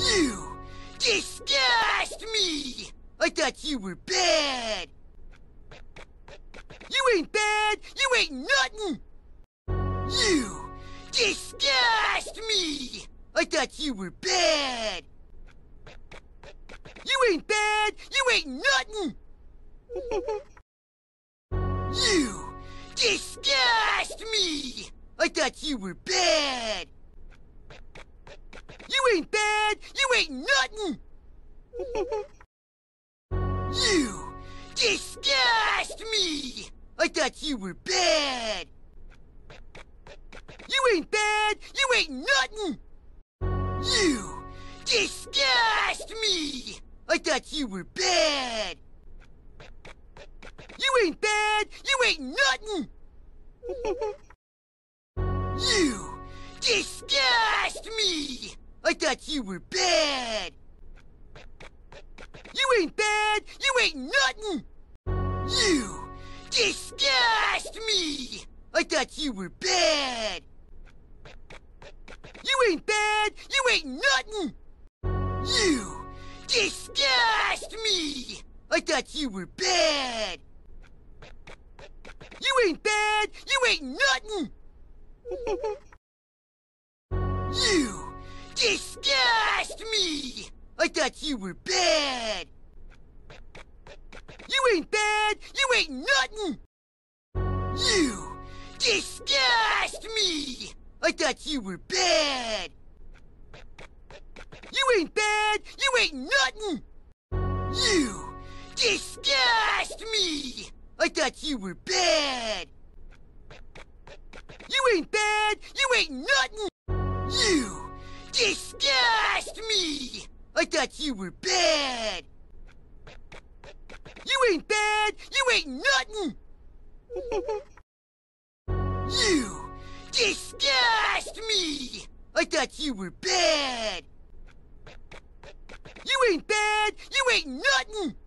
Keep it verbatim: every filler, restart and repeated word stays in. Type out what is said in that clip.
You disgust me! I thought you were bad! You ain't bad! You ain't nothing! You disgust me! I thought you were bad! You ain't bad! You ain't nothing! You disgust me! I thought you were bad! You ain't bad! You ain't nothing! You disgust me! I thought you were bad! You ain't bad! You ain't nothing! You disgust me! I thought you were bad! You ain't bad! You ain't nothing! You disgust me! I thought you were bad! You ain't bad! You ain't nothing! You disgust me! I thought you were bad! You ain't bad! You ain't nothing! You disgust me! I thought you were bad! You ain't bad! You ain't nothing! You disgust me! I thought you were bad! You ain't bad! You ain't nothing! You disgust me! I thought you were bad! You ain't bad! You ain't nothing! You disgust me! I thought you were bad! You ain't bad! You ain't nothing! You disgust me! I thought you were bad! You ain't bad! You ain't nothing! You disgust me! I thought you were bad! You ain't bad! You ain't nothing!